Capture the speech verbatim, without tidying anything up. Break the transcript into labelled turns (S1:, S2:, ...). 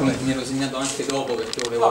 S1: Come mi ero segnato anche dopo perché volevo